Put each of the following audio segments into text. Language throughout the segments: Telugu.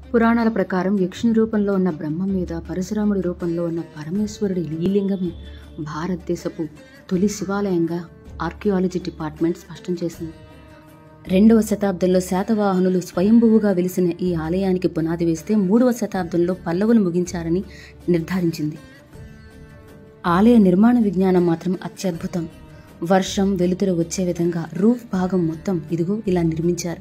పురాణాల ప్రకారం యక్షుని రూపంలో ఉన్న బ్రహ్మ మీద పరశురాముడి రూపంలో ఉన్న పరమేశ్వరుడి ఈ లింగమే భారతదేశపు తొలి శివాలయంగా ఆర్కియాలజీ డిపార్ట్మెంట్ స్పష్టం చేసింది. 2వ శతాబ్దంలో శాతవాహనులు స్వయంభువుగా వెలిసిన ఈ ఆలయానికి పునాది వేస్తే 3వ శతాబ్దంలో పల్లవులు ముగించారని నిర్ధారించింది. ఆలయ నిర్మాణ విజ్ఞానం మాత్రం అత్యద్భుతం. వర్షం వెలుతురు వచ్చే విధంగా రూఫ్ భాగం మొత్తం ఇదిగో ఇలా నిర్మించారు.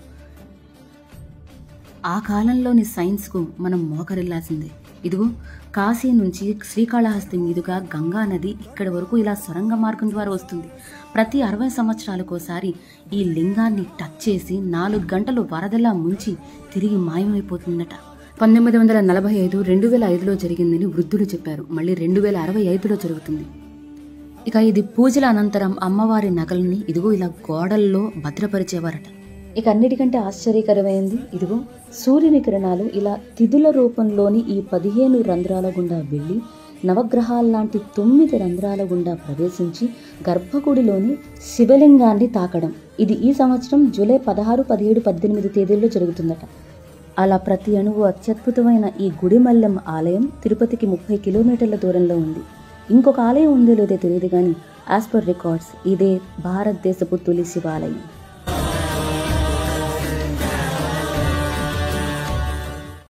ఆ కాలంలోని సైన్స్కు మనం మోకరిల్లాల్సిందే. ఇదిగో కాశీ నుంచి శ్రీకాళహస్తి మీదుగా గంగా నది ఇక్కడి వరకు ఇలా సొరంగ మార్గం ద్వారా వస్తుంది. ప్రతి 60 సంవత్సరాలకోసారి ఈ లింగాన్ని టచ్ చేసి 4 గంటలు వరదలా ముంచి తిరిగి మాయమైపోతుందట. 1945 2005లో జరిగిందని వృద్ధులు చెప్పారు. మళ్ళీ 2065లో జరుగుతుంది. ఇక ఇది పూజల అనంతరం అమ్మవారి నగల్ని ఇదిగో ఇలా గోడల్లో భద్రపరిచేవారట. ఇక అన్నిటికంటే ఆశ్చర్యకరమైంది ఇదిగో సూర్యుని కిరణాలు ఇలా తిథుల రూపంలోని ఈ 15 రంధ్రాల గుండా వెళ్ళి నవగ్రహాల్లాంటి 9 రంధ్రాల గుండా ప్రవేశించి గర్భగుడిలోని శివలింగాన్ని తాకడం. ఇది ఈ సంవత్సరం జూలై 16, 17, 18 తేదీల్లో జరుగుతుందట. అలా ప్రతి అణువు అత్యద్భుతమైన ఈ గుడిమల్లెం ఆలయం తిరుపతికి 30 కిలోమీటర్ల దూరంలో ఉంది. ఇంకొక ఆలయం ఉందో లేదో తెలియదు కానీ యాజ్ పర్ రికార్డ్స్ ఇదే భారతదేశపు తొలి శివాలయం.